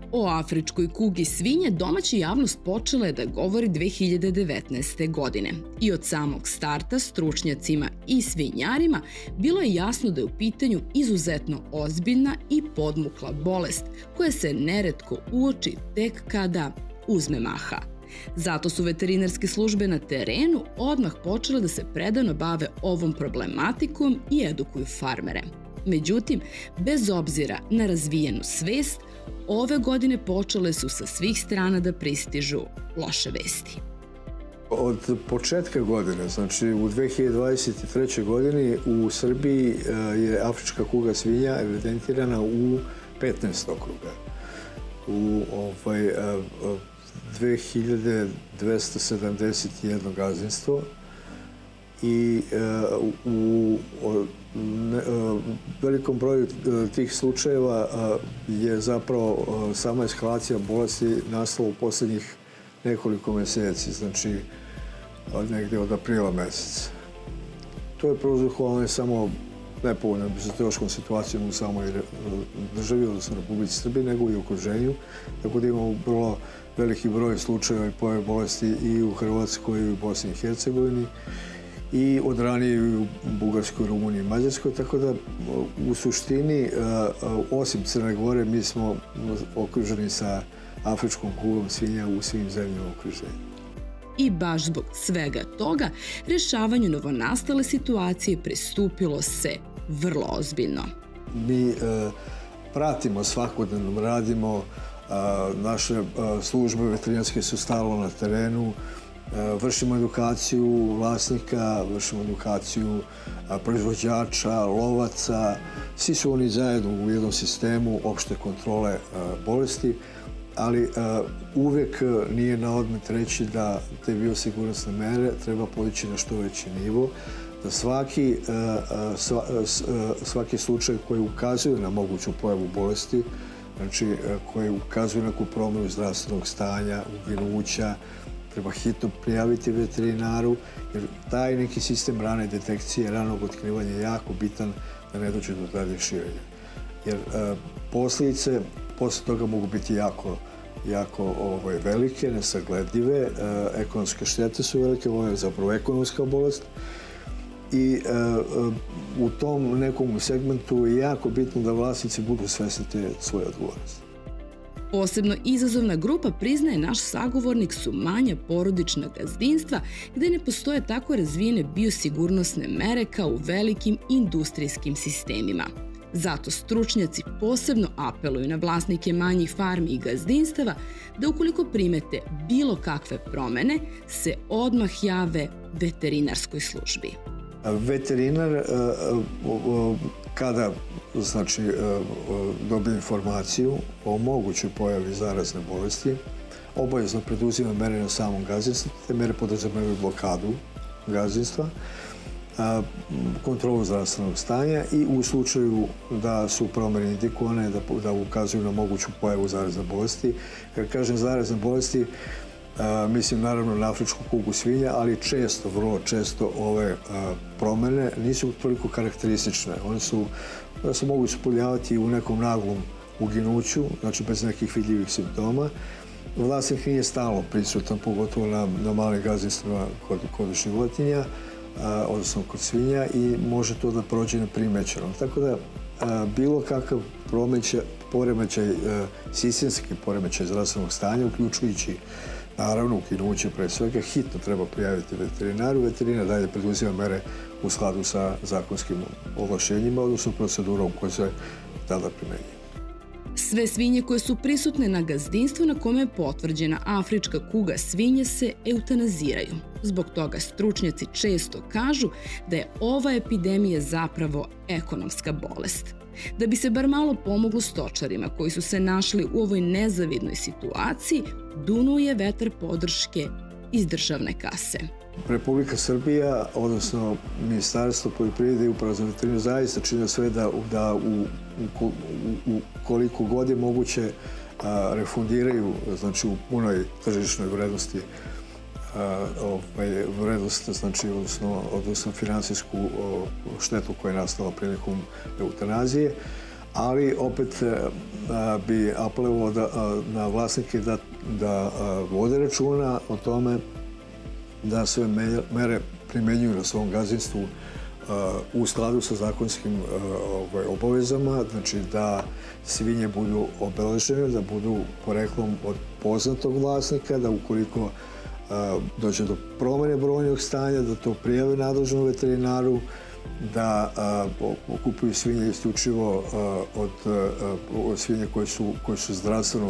O afričkoj kugi svinje domaća javnost počela je da govori 2019. godine i od samog starta stručnjacima i svinjarima bilo je jasno da je u pitanju izuzetno ozbiljna i podmukla bolest koja se neretko uoči tek kada uzme maha. Zato su veterinarske službe na terenu odmah počele da se predano bave ovom problematikom i edukuju farmere. Međutim, bez obzira na razvijenu svest, ove godine počele su sa svih strana da pristižu loše vesti. Od početka godine, znači u 2023. godini u Srbiji je afrička kuga svinja evidentirana u 15 okruga. U 2271 gazdinstvo i u velikom broju tih slučajeva je zapravo sama eskalacija bolesti nastala u poslednjih nekoliko meseci, znači negde od aprila meseca. To je prouzrokovano ne samo nepovoljnom epiziotiološkom situacijom u samoj državi, odnosno Republici Srbiji, nego i u okruženju, tako da imamo vrlo veliki broj slučajeva i pojave bolesti i u Hrvatskoj i u Bosni i Hercegovini i od ranije i u Bugarskoj, Rumuniji i Mađarskoj, tako da u suštini, osim Crne Gore, mi smo okruženi sa afričkom kugom svinja u svim zemljama okruženja. I baš zbog svega toga, rešavanju novonastale situacije pristupilo se vrlo ozbiljno. Mi pratimo svakodnevno, radimo, naše službe veterinarske su stalno na terenu, vršimo edukaciju vlasnika, vršimo edukaciju proizvođača, lovaca. Svi su oni zajedno u jednom sistemu opšte kontrole bolesti, ali uvek nije na odmet reći da te biosigurnosne mere treba podići na što veći nivo, da svaki slučaj koji ukazuje na moguću pojavu bolesti, znači koji ukazuje na neku promenu zdravstvenog stanja, uginuća, treba hitno prijaviti veterinaru, jer taj neki sistem rane detekcije, ranog otkrivanja je jako bitan da ne dođe do daljeg širenja. Jer posljedice posle toga mogu biti jako velike, nesagledive, ekonomske štete su velike, ovo je zapravo ekonomska bolest i u tom nekom segmentu je jako bitno da vlasnici budu svesni te svoje odgovornosti. Posebno izazovna grupa, priznaje naš sagovornik, su manja porodična gazdinstva gde ne postoje tako razvijene biosigurnosne mere kao u velikim industrijskim sistemima. Zato stručnjaci posebno apeluju na vlasnike manjih farmi i gazdinstava da ukoliko primete bilo kakve promene, se odmah jave veterinarskoj službi. Veterinar, kada dobije informaciju o mogućoj pojavi zarazne bolesti, obavezno preduzima mere na samom gazdinstvu. Te mere podrazumevaju blokadu gazdinstva, kontrolu zdravstvenog stanja i u slučaju da su promene indikovane da ukazuju na moguću pojavu zarazne bolesti. Kad kažem zarazne bolesti, mislim naravno na afričku kugu svinja, ali vrlo često ove promene nisu toliko karakteristične. One se mogu ispoljavati u nekom naglom uginuću, znači bez nekih vidljivih simptoma. Vlasnik nije stalno prisutan, pogotovo na malim gazdinstvima kod životinja, odnosno kod svinja, i može to da prođe neprimećeno. Tako da bilo kakav poremećaj, sistemski poremećaj zdravstvenog stanja, uključujući naravno ukinuće pre svega, hitno treba prijaviti veterinaru. Veterinar dalje preduzima mere u skladu sa zakonskim ovlašćenjima, odnosno procedurom koja se tada primenjuje. Sve svinje koje su prisutne na gazdinstvu na kome je potvrđena afrička kuga svinje se eutanaziraju. Zbog toga stručnjaci često kažu da je ova epidemija zapravo ekonomska bolest. Da bi se bar malo pomoglo stočarima koji su se našli u ovoj nezavidnoj situaciji, dunuje vetar podrške iz državne kase. Republika Srbija, odnosno Ministarstvo poljoprivrede i Uprava za veterinu zaista čine sve da koliko god je moguće refundiraju, znači u punoj tržišnoj vrednosti, znači odnosno finansijsku štetu koja je nastala prilikom eutanazije, ali opet bi apelovao na vlasnike da vode računa o tome da sve mere primenjuju na svom gazdinstvu u skladu sa zakonskim obavezama, znači da svinje budu obeležene, da budu poreklom od poznatog vlasnika, da ukoliko dođe do promene brojnog stanja, da to prijave nadležnom veterinaru, da kupuju svinje isključivo od svinje koje su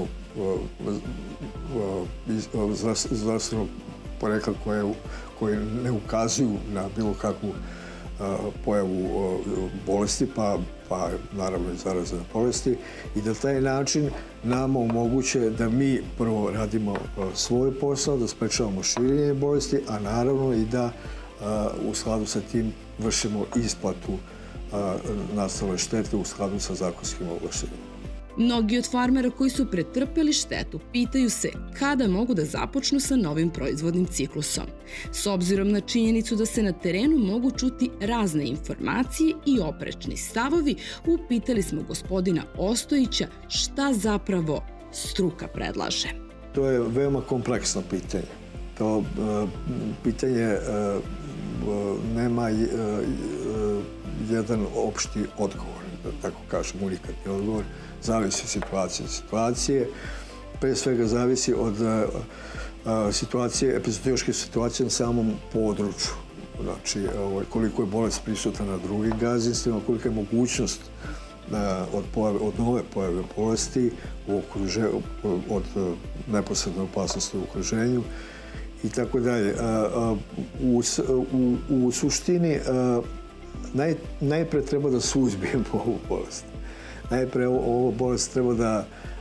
zdravstvenog porekla, koje ne ukazuju na bilo kakvu pojavu bolesti, pa naravno i zarazne bolesti, i da taj način nama omoguće da mi prvo radimo svoj posao, da sprečavamo širenje bolesti, a naravno i da u skladu sa tim vršimo isplatu nastale štete u skladu sa zakonskim ovlašćenjima. Mnogi od farmera koji su pretrpeli štetu pitaju se kada mogu da započnu sa novim proizvodnim ciklusom. S obzirom na činjenicu da se na terenu mogu čuti razne informacije i oprečni stavovi, upitali smo gospodina Ostojića šta zapravo struka predlaže. To je veoma kompleksno pitanje. To pitanje nema jedan opšti odgovor, da tako kažem, unikatni odgovor. Zavisi od situacije. Pre svega zavisi od epizodiološke situacije na samom području. Znači, koliko je bolest prisutna na drugim gazdinstvima, kolika je mogućnost od nove pojave bolesti od neposredne opasnosti u okruženju i tako dalje. U suštini, najpre treba da suzbijemo ovu bolest. Najpre ova bolest treba da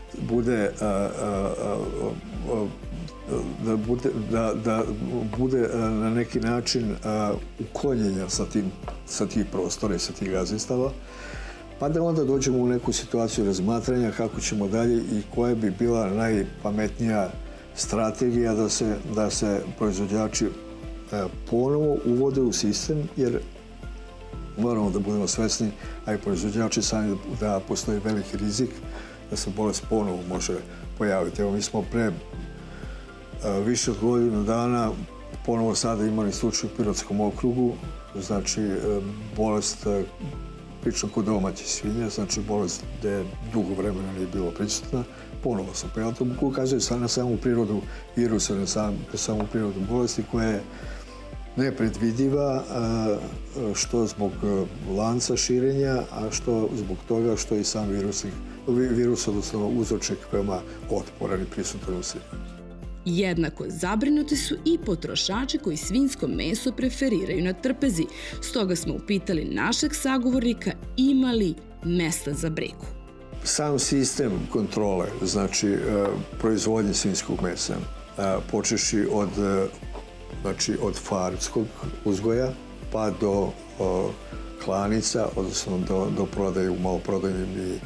bude na neki način uklonjenja sa tih prostora i sa tih gazdinstava, pa da onda dođemo u neku situaciju razmatranja kako ćemo dalje i koja bi bila najpametnija strategija da se proizvođači ponovo uvode u sistem, jer moramo da budemo svesni, a i proizvođači sami, da postoji veliki rizik da se bolest ponovo može pojaviti. Evo, mi smo pre više od godinu dana ponovo sada imali slučaj u Pirotskom okrugu, znači bolest, pričam kod domaćih svinja, znači bolest gde dugo vremena nije bilo prisutna, ponovo se pojavila. To ukazuje na samu prirodu virusa, na samu prirodu bolesti koja je nepredvidiva, što zbog lanca širenja, a što zbog toga što i sam virus, odnosno uzročnik, veoma otporan i prisutan u svinju. Jednako zabrinuti su i potrošači koji svinjsko meso preferiraju na trpezi. Stoga smo upitali našeg sagovornika ima li mesta za brigu. Sam sistem kontrole, znači proizvodnje svinjskog mesa, počeši od farmskog uzgoja pa do klanica, odnosno do prodaje u maloprodajnim i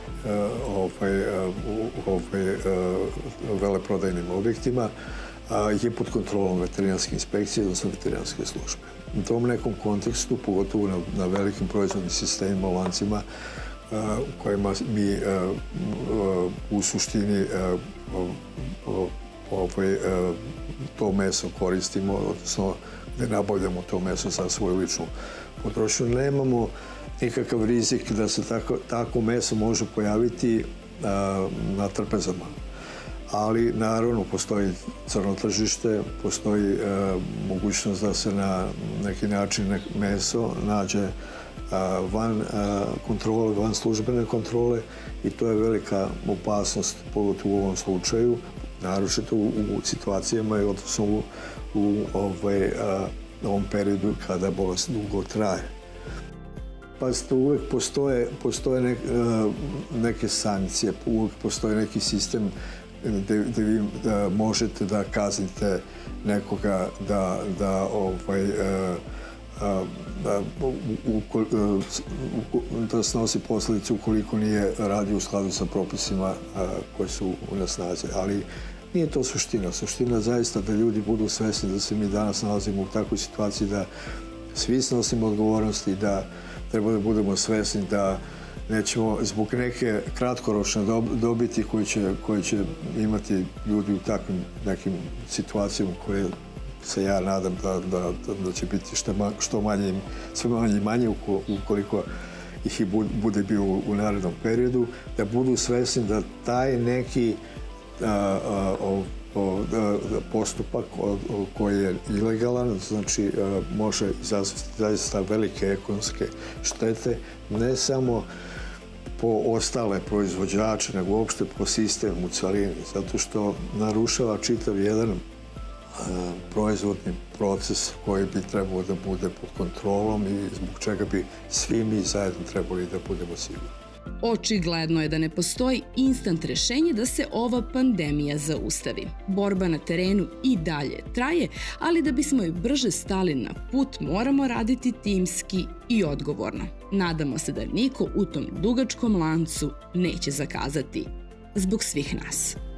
veleprodajnim objektima, je pod kontrolom veterinarske inspekcije, odnosno veterinarske službe. U tom nekom kontekstu, pogotovo na velikim proizvodnim sistemima, lancima, u kojima mi u suštini to meso koristimo, odnosno gde nabavljamo to meso za svoju ličnu potrošnju, nemamo nikakav rizik da se tako meso može pojaviti na trpezama. Ali, naravno, postoji crno tržište, postoji mogućnost da se na neki način meso nađe van kontrole, van službene kontrole, i to je velika opasnost, pogotovo u ovom slučaju, naročito u situacijama, odnosno u ovom periodu kada bolest dugo traje. Pazite, uvek postoje neke sankcije, uvek postoji neki sistem gde vi možete da kaznite nekoga da snosi posledice ukoliko nije radio u skladu sa propisima koji su na snazi. Ali nije to suština. Suština je zaista da ljudi budu svesni da se mi danas nalazimo u takvoj situaciji da svi snosimo odgovornosti, da treba da budemo svesni da nećemo zbog neke kratkoročne dobiti koje će imati ljudi u takvim nekim situacijama koje se ja nadam da će biti što manje, sve manje i manje ukoliko ih i bude bio u narednom periodu, da budu svesni da taj neki postupak koji je ilegalan, znači može izazvati zaista velike ekonomske štete, ne samo po ostale proizvođače, nego uopšte po sistemu u celini, zato što narušava čitav jedan proizvodni proces koji bi trebao da bude pod kontrolom i zbog čega bi svi mi zajedno trebali da budemo sigurni. Očigledno je da ne postoji instant rešenje da se ova pandemija zaustavi. Borba na terenu i dalje traje, ali da bismo joj brže stali na put, moramo raditi timski i odgovorno. Nadamo se da niko u tom dugačkom lancu neće zakazati. Zbog svih nas.